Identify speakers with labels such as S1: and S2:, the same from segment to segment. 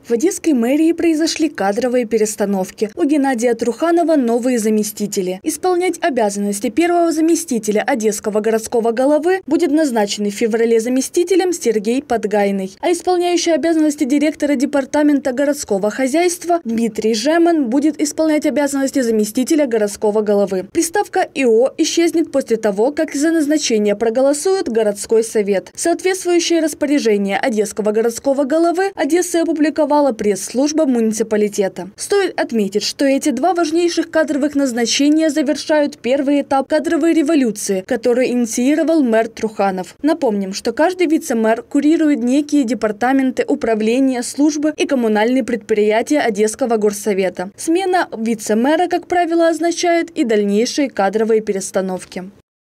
S1: В Одесской мэрии произошли кадровые перестановки. У Геннадия Труханова новые заместители. Исполнять обязанности первого заместителя Одесского городского головы будет назначенный в феврале заместителем Сергей Подгайный. А исполняющий обязанности директора департамента городского хозяйства Дмитрий Жеман будет исполнять обязанности заместителя городского головы. Приставка ИО исчезнет после того, как за назначение проголосует городской совет. Соответствующее распоряжение Одесского городского головы Одессы опубликовала пресс-служба муниципалитета. Стоит отметить, что эти два важнейших кадровых назначения завершают первый этап кадровой революции, который инициировал мэр Труханов. Напомним, что каждый вице-мэр курирует некие департаменты, управления, службы и коммунальные предприятия Одесского горсовета. Смена вице-мэра, как правило, означает и дальнейшие кадровые перестановки.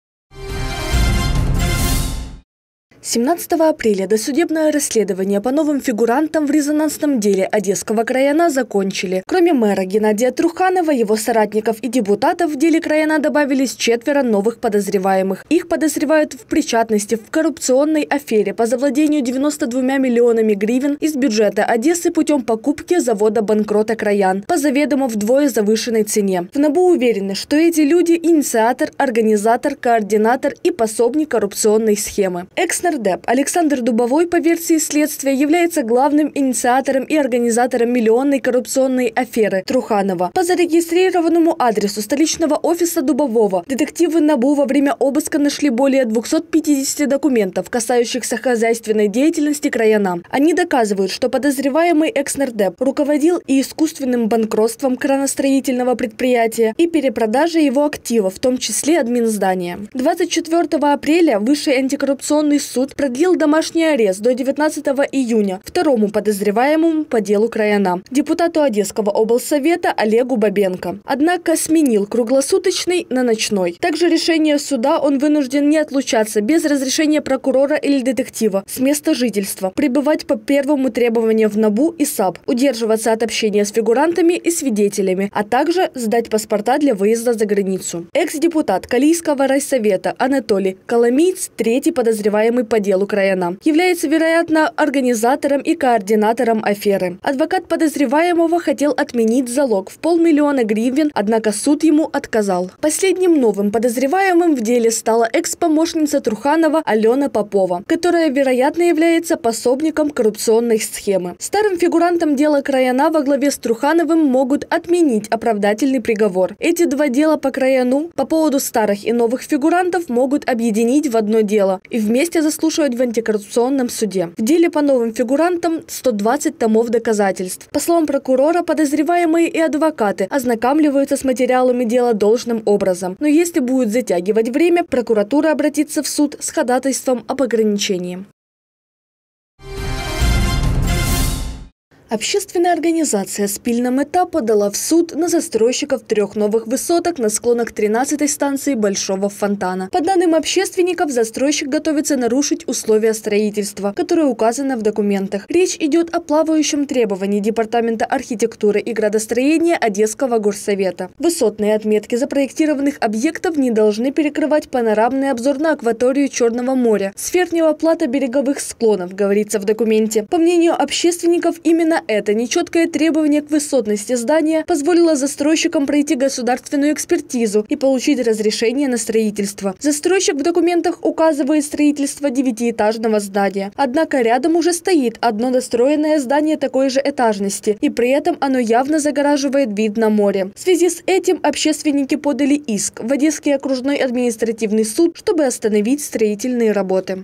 S1: 17 апреля досудебное расследование по новым фигурантам в резонансном деле Одесского краяна закончили. Кроме мэра Геннадия Труханова, его соратников и депутатов в деле краяна добавились 4 новых подозреваемых. Их подозревают в причастности в коррупционной афере по завладению 92 миллионами гривен из бюджета Одессы путем покупки завода-банкрота «Краян» по заведомо вдвое завышенной цене. В НАБУ уверены, что эти люди – инициатор, организатор, координатор и пособник коррупционной схемы. Экс-нардеп Александр Дубовой, по версии следствия, является главным инициатором и организатором миллионной коррупционной аферы Труханова. По зарегистрированному адресу столичного офиса Дубового детективы НАБУ во время обыска нашли более 250 документов, касающихся хозяйственной деятельности краяна. Они доказывают, что подозреваемый экс-нардеп руководил и искусственным банкротством краностроительного предприятия, и перепродажей его активов, в том числе админздания. 24 апреля Высший антикоррупционный суд продлил домашний арест до 19 июня второму подозреваемому по делу краяна, депутату Одесского облсовета Олегу Бабенко. Однако сменил круглосуточный на ночной. Также решение суда он вынужден не отлучаться без разрешения прокурора или детектива с места жительства, пребывать по первому требованию в НАБУ и САП, удерживаться от общения с фигурантами и свидетелями, а также сдать паспорта для выезда за границу. Экс-депутат Калийского райсовета Анатолий Коломиец, третий подозреваемый по делу краяна, является, вероятно, организатором и координатором аферы. Адвокат подозреваемого хотел отменить залог в 500 000 гривен, однако суд ему отказал. Последним новым подозреваемым в деле стала экс-помощница Труханова Алена Попова, которая, вероятно, является пособником коррупционной схемы. Старым фигурантам дела краяна во главе с Трухановым могут отменить оправдательный приговор. Эти два дела по краяну по поводу старых и новых фигурантов могут объединить в одно дело и вместе заслушивать в антикоррупционном суде. В деле по новым фигурантам 120 томов доказательств. По словам прокурора, подозреваемые и адвокаты ознакомливаются с материалами дела должным образом. Но если будет затягивать время, прокуратура обратится в суд с ходатайством об ограничении. Общественная организация «Спільна мета» подала в суд на застройщиков 3 новых высоток на склонах 13-й станции Большого фонтана. По данным общественников, застройщик готовится нарушить условия строительства, которые указаны в документах. Речь идет о плавающем требовании Департамента архитектуры и градостроения Одесского горсовета. Высотные отметки запроектированных объектов не должны перекрывать панорамный обзор на акваторию Черного моря с верхнего плата береговых склонов, говорится в документе. По мнению общественников, именно это нечеткое требование к высотности здания позволило застройщикам пройти государственную экспертизу и получить разрешение на строительство. Застройщик в документах указывает строительство 9-этажного здания. Однако рядом уже стоит одно достроенное здание такой же этажности, и при этом оно явно загораживает вид на море. В связи с этим общественники подали иск в Одесский окружной административный суд, чтобы остановить строительные работы.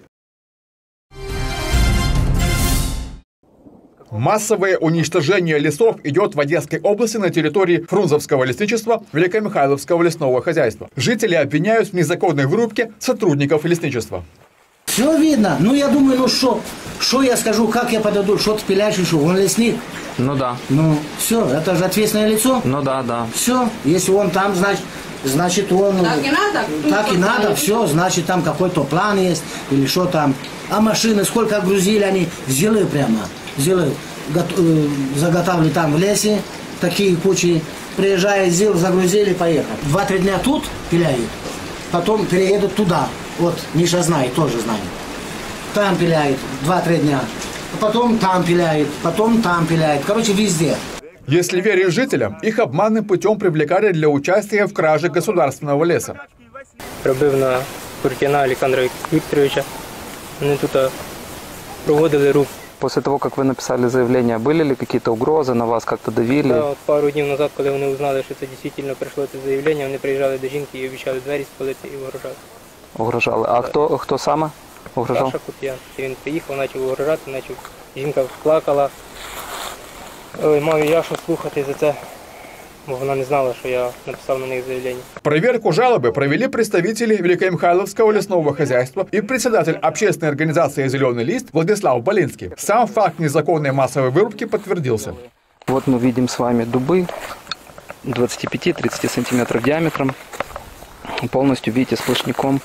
S2: Массовое уничтожение лесов идет в Одесской области на территории Фрунзовского лесничества Великомихайловского лесного хозяйства. Жители обвиняют в незаконной вырубке сотрудников лесничества.
S3: Все видно. Ну, я думаю, ну что я скажу, как я подойду, что ты пиляешь, что он лесник.
S4: Ну да.
S3: Ну, все, это же ответственное лицо.
S4: Ну да.
S3: Все, если он там, значит он...
S5: Так и надо?
S3: Так и надо, все, значит там какой-то план есть, или что там. А машины, сколько грузили они, взяли прямо. Взяли, заготовили там в лесе, такие кучи, приезжает, загрузили, поехали. 2-3 дня тут пиляют, потом переедут туда. Вот Миша знает, тоже знает. Там пиляют 2-3 дня. потом там пиляет, потом там пиляет. Короче, везде.
S2: Если верить жителям, их обманным путем привлекали для участия в краже государственного леса.
S4: Робив на Куртіна Олександра Вікторовича. Вони тут проводили рух.
S5: После того, как вы написали заявление, были ли какие-то угрозы, на вас как-то давили?
S4: Да, от пару днів назад, коли вони узнали, що це дійсно прийшло це заявлення, вони приїжджали до жінки і обіцяли двері спалити і угрожати.
S5: Угрожали. А хто саме угрожав?
S4: Саша Куртіян. Він приїхав, почав угрожати, жінка плакала. Ой, мав і я що слухати за це, бо вона не знала, що я написав на них заявлення.
S2: Проверку жалобы провели представители Великомихайловского лесного хозяйства и председатель общественной организации «Зеленый лист» Владислав Болинский. Сам факт незаконной массовой вырубки подтвердился.
S5: Вот мы видим с вами дубы 25-30 сантиметров диаметром. Полностью, видите, сплошняком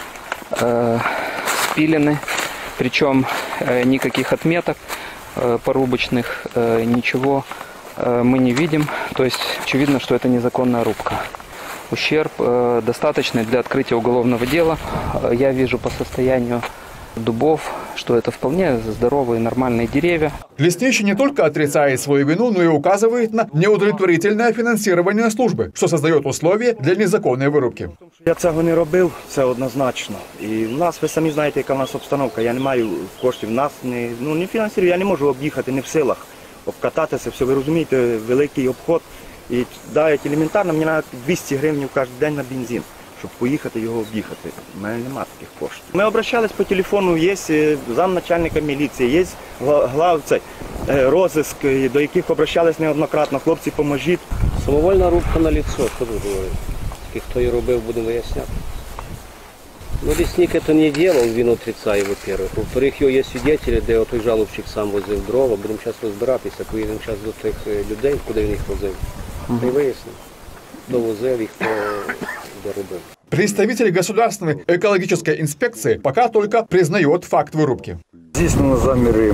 S5: спилены. Причем никаких отметок порубочных, ничего мы не видим. То есть очевидно, что это незаконная рубка. Ущерб достаточный для открытия уголовного дела. Я вижу по состоянию дубов, что это вполне здоровые, нормальные деревья.
S2: Лесничий не только отрицает свою вину, но и указывает на неудовлетворительное финансирование службы, что создает условия для незаконной вырубки.
S6: Я цього не робив, це однозначно. І в нас, ви самі знаєте, яка в нас обстановка. Я не маю коштів, нас не фінансую, я не можу об'їхати, не в силах обкататися, все, ви розумієте, великий обход. І навіть елементарно, мені навіть 200 гривень кожен день на бензин, щоб поїхати його об'їхати. У мене немає таких коштів. Ми обращались по телефону, є замначальника міліції, є главцей, розиск, до яких обращались неоднократно. Хлопці, поможіть.
S7: Самовольна рубка на лицо, що тут говорить? Хто її робив, будемо виясняти. Ну, лесник это не делал, він отрицає, во-первых. Во-вторых, його є свідетелі, де той жалобщик сам возив дрова. Будемо зараз розбиратися, поїдемо зараз до тих людей, куди він їх возив. І вияснимо, хто возив і хто доробив.
S2: Представитель государственной экологической инспекции пока только признает факт вырубки.
S8: Здійснено заміри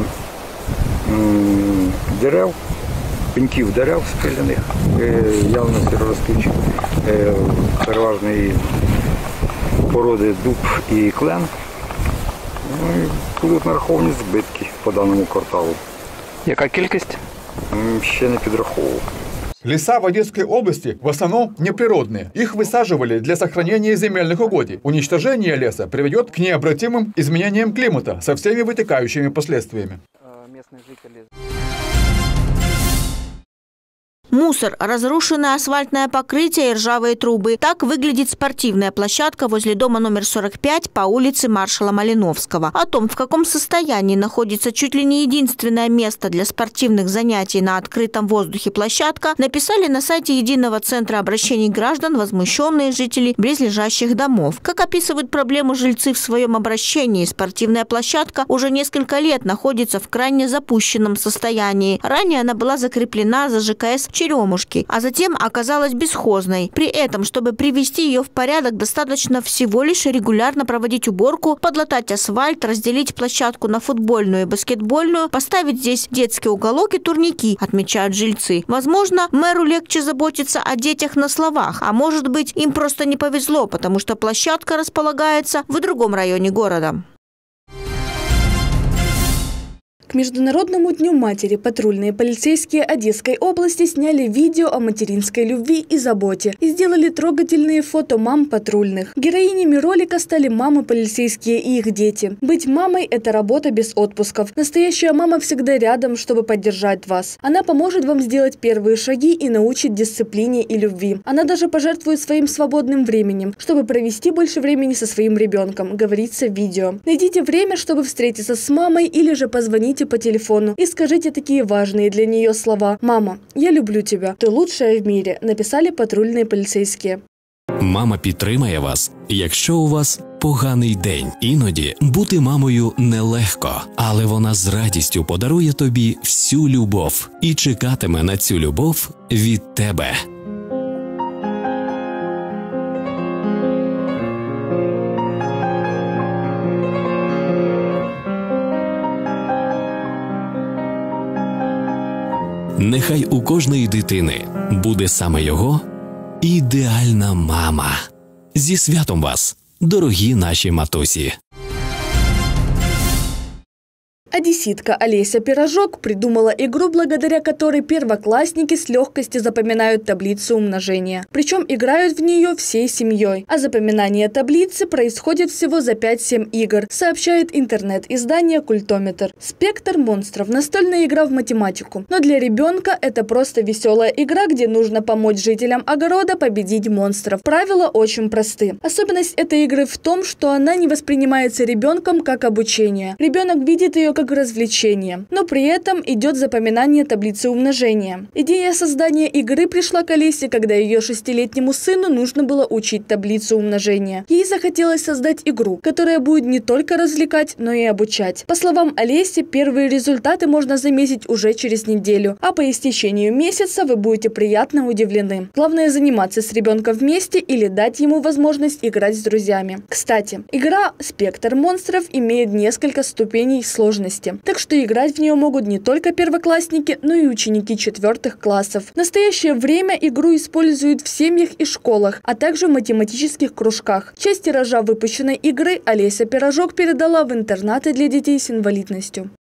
S8: дерев, пеньків дерев спилених, явно сироростучих, переважної породи дуб і клен. Ну, і будуть нараховані збитки по даному кварталу.
S5: Яка кількість?
S8: Ще не підраховував.
S2: Леса в Одесской области в основном неприродные. Их высаживали для сохранения земельных угодий. Уничтожение леса приведет к необратимым изменениям климата со всеми вытекающими последствиями.
S5: Местные жители...
S9: Мусор, разрушенное асфальтное покрытие и ржавые трубы. Так выглядит спортивная площадка возле дома номер 45 по улице маршала Малиновского. О том, в каком состоянии находится чуть ли не единственное место для спортивных занятий на открытом воздухе площадка, написали на сайте Единого центра обращений граждан возмущенные жители близлежащих домов. Как описывают проблему жильцы в своем обращении, спортивная площадка уже несколько лет находится в крайне запущенном состоянии. Ранее она была закреплена за ЖКС Черемушки, а затем оказалась бесхозной. При этом, чтобы привести ее в порядок, достаточно всего лишь регулярно проводить уборку, подлатать асфальт, разделить площадку на футбольную и баскетбольную, поставить здесь детский уголок и турники, отмечают жильцы. Возможно, мэру легче заботиться о детях на словах, а может быть, им просто не повезло, потому что площадка располагается в другом районе города.
S1: К Международному дню матери патрульные полицейские Одесской области сняли видео о материнской любви и заботе и сделали трогательные фото мам патрульных. Героинями ролика стали мамы полицейские и их дети. Быть мамой – это работа без отпусков. Настоящая мама всегда рядом, чтобы поддержать вас. Она поможет вам сделать первые шаги и научит дисциплине и любви. Она даже пожертвует своим свободным временем, чтобы провести больше времени со своим ребенком, говорится в видео. Найдите время, чтобы встретиться с мамой, или же позвоните по телефону и скажите такие важные для нее слова. «Мама, я люблю тебя. Ты лучшая в мире», написали патрульные полицейские.
S10: Мама підтримає вас, якщо у вас поганий день. Іноді бути мамою нелегко, але вона з радістю подарує тобі всю любов і чекатиме на цю любов від тебе. Нехай у кожної дитини буде саме його ідеальна мама. Зі святом вас, дорогі наші матусі!
S1: Одесситка Олеся Пирожок придумала игру, благодаря которой первоклассники с легкостью запоминают таблицу умножения. Причем играют в нее всей семьей. А запоминание таблицы происходит всего за 5-7 игр, сообщает интернет-издание «Культометр». «Спектр монстров» – настольная игра в математику. Но для ребенка это просто веселая игра, где нужно помочь жителям огорода победить монстров. Правила очень просты. Особенность этой игры в том, что она не воспринимается ребенком как обучение. Ребенок видит ее как развлечение, но при этом идет запоминание таблицы умножения. Идея создания игры пришла к Олесе, когда ее 6-летнему сыну нужно было учить таблицу умножения. Ей захотелось создать игру, которая будет не только развлекать, но и обучать. По словам Олеси, первые результаты можно заметить уже через неделю, а по истечению месяца вы будете приятно удивлены. Главное заниматься с ребенком вместе или дать ему возможность играть с друзьями. Кстати, игра «Спектр монстров» имеет несколько ступеней сложности, так что играть в нее могут не только первоклассники, но и ученики 4 классов. В настоящее время игру используют в семьях и школах, а также в математических кружках. Часть тиража выпущенной игры Олеся Пирожок передала в интернаты для детей с инвалидностью.